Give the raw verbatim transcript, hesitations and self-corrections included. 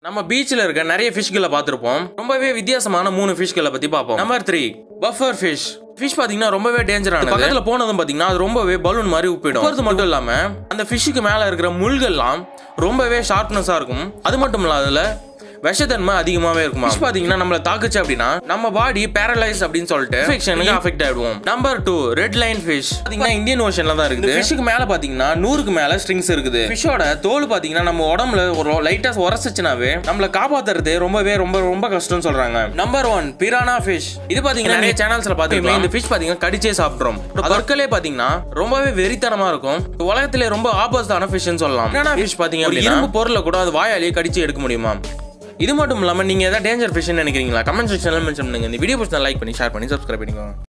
நம்ம பீச்ல இருக்க நிறைய ஃபிஷ்களை பார்த்திருப்போம். ரொம்பவே வித்தியாசமான மூணு ஃபிஷ்களை பத்தி பார்ப்போம். Number three puffer fish. Fish பாத்தீங்கன்னா ரொம்பவே டேஞ்சரானது. பக்கத்துல போனதும் பாத்தீங்கன்னா அது ரொம்பவே பலூன் மாதிரி உப்பிடும். அது மட்டும் இல்லாம அந்த ஃபிஷ்ஷுக்கு மேல இருக்கிற முள்கள்லாம் ரொம்பவே ஷார்ப்னஸா இருக்கும். அது மட்டும் இல்ல அதுல விஷத்தன்மை அதிகமாவே இருக்கும். ஃபிஷ் பாத்தீங்கன்னா நம்மள தாக்குச்சு அப்படின்னா நம்ம பாடி பேரலைஸ் அப்படின்னு சொல்லிட்டு இன்ஃபெக்ஷனுக்கு அஃபெக்ட் ஆயிடுவோம். Number two red line fish. பாத்தீங்கன்னா இந்தியன் ஓஷன்ல தான் இருக்குது. ஃபிஷ்க்கு மேல பாத்தீங்கன்னா நூறுக்கு மேல ஸ்ட்ரிங்ஸ் இருக்குது. ஃபிஷ்ஷோட தோல் பாத்தீங்கன்னா நம்ம உடம்புல ஒரு லைட்டா உரசிச்சுனாவே நம்மள காப்பாத்துறது ரொம்பவே ரொம்ப ரொம்ப கஷ்டம்னு சொல்றாங்க. Number one piranha fish. இது பாத்தீங்கன்னா நிறைய சேனல்ஸ்ல பாத்தீங்கன்னா இந்த ஃபிஷ் பாத்தீங்கன்னா கடிச்சே சாப்பிடுறோம். பற்களே பாத்தீங்கன்னா ரொம்பவே வெறித்தனமா இருக்கும். உலகத்திலே ரொம்ப ஆப்போசிட்டான ஃபிஷ்னு சொல்லலாம். பிரானா ஃபிஷ் பாத்தீங்க அப்படின்னா இரும்பு பொருளை கூட அது வாயாலேயே கடிச்சு எடுக்க முடியுமா? இது மட்டும் இல்லாமல் நீங்கள் ஏதாவது டேஞ்சர் ஃபிஷ்னு நினைக்கிறீங்களா? கமெண்ட் செக்ஷனில் மென்ஷன் பண்ணுங்க. இந்த வீடியோ பிடிச்சா லைக் பண்ணி ஷேர் பண்ணி சப்ஸ்கிரைப் பண்ணிக்கோங்க.